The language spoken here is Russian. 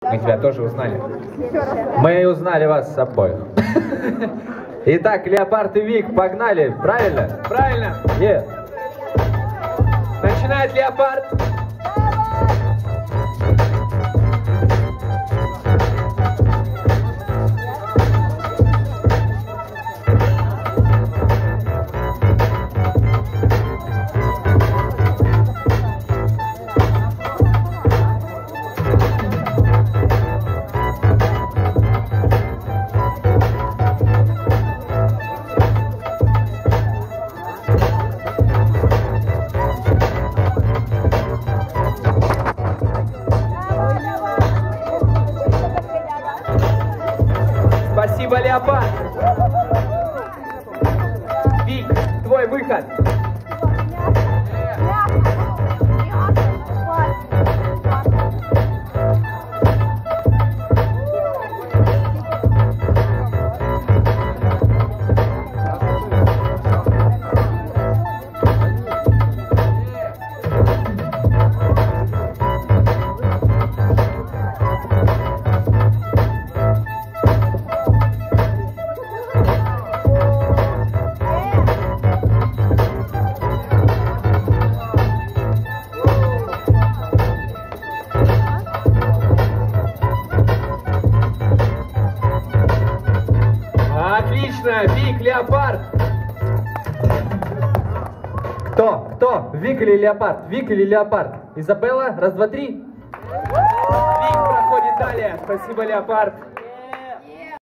Мы тебя тоже узнали. Мы узнали вас обоих. Итак, Леопард и Вик, погнали. Правильно? Правильно. Начинает Леопард. Спасибо, Леопард. Вик, твой выход. Отлично, Вик, Леопард. Кто? Вик или Леопард? Вик или Леопард? Изабелла, раз, два, три. Вик проходит далее. Спасибо, Леопард.